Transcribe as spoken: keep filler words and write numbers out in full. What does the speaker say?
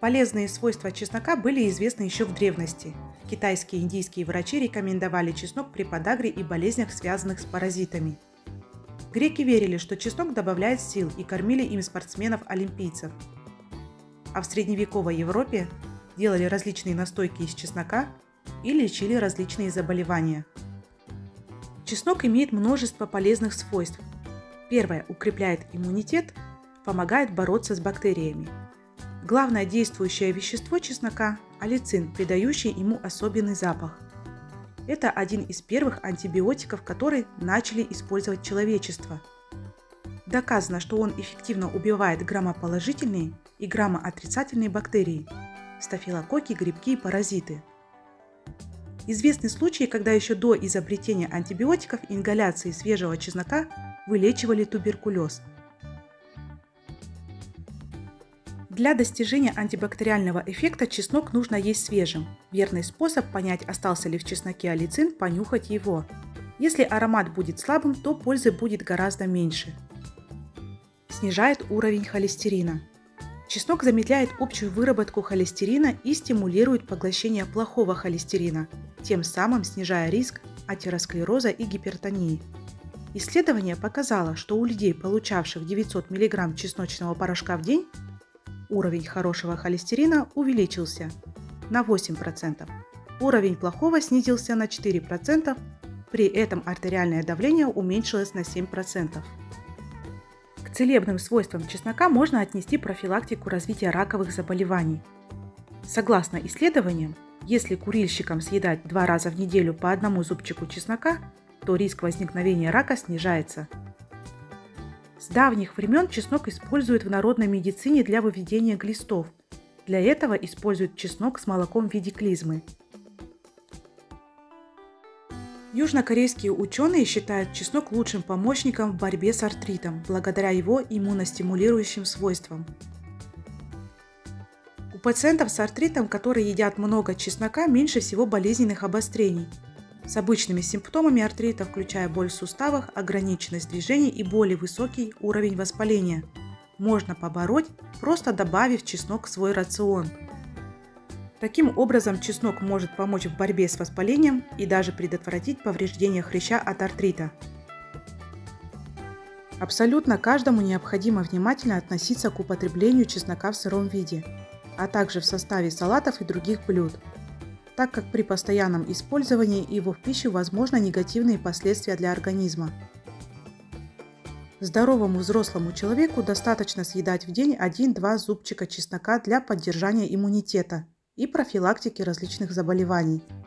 Полезные свойства чеснока были известны еще в древности. Китайские и индийские врачи рекомендовали чеснок при подагре и болезнях, связанных с паразитами. Греки верили, что чеснок добавляет сил, и кормили им спортсменов-олимпийцев. А в средневековой Европе делали различные настойки из чеснока и лечили различные заболевания. Чеснок имеет множество полезных свойств. Первое – укрепляет иммунитет, помогает бороться с бактериями. Главное действующее вещество чеснока – аллицин, придающий ему особенный запах. Это один из первых антибиотиков, которые начали использовать человечество. Доказано, что он эффективно убивает грамоположительные и грамоотрицательные бактерии – стафилококки, грибки и паразиты. Известны случаи, когда еще до изобретения антибиотиков ингаляцией свежего чеснока вылечивали туберкулез. Для достижения антибактериального эффекта чеснок нужно есть свежим. Верный способ понять, остался ли в чесноке аллицин – понюхать его. Если аромат будет слабым, то пользы будет гораздо меньше. Снижает уровень холестерина. Чеснок замедляет общую выработку холестерина и стимулирует поглощение плохого холестерина, тем самым снижая риск атеросклероза и гипертонии. Исследование показало, что у людей, получавших девятьсот миллиграмм чесночного порошка в день, уровень хорошего холестерина увеличился на восемь процентов, уровень плохого снизился на четыре процента, при этом артериальное давление уменьшилось на семь процентов. К целебным свойствам чеснока можно отнести профилактику развития раковых заболеваний. Согласно исследованиям, если курильщикам съедать два раза в неделю по одному зубчику чеснока, то риск возникновения рака снижается. С давних времен чеснок используют в народной медицине для выведения глистов. Для этого используют чеснок с молоком в виде клизмы. Южнокорейские ученые считают чеснок лучшим помощником в борьбе с артритом, благодаря его иммуностимулирующим свойствам. У пациентов с артритом, которые едят много чеснока, меньше всего болезненных обострений. С обычными симптомами артрита, включая боль в суставах, ограниченность движений и более высокий уровень воспаления, можно побороть, просто добавив чеснок в свой рацион. Таким образом, чеснок может помочь в борьбе с воспалением и даже предотвратить повреждение хряща от артрита. Абсолютно каждому необходимо внимательно относиться к употреблению чеснока в сыром виде, а также в составе салатов и других блюд, так как при постоянном использовании его в пищу возможны негативные последствия для организма. Здоровому взрослому человеку достаточно съедать в день один-два зубчика чеснока для поддержания иммунитета и профилактики различных заболеваний.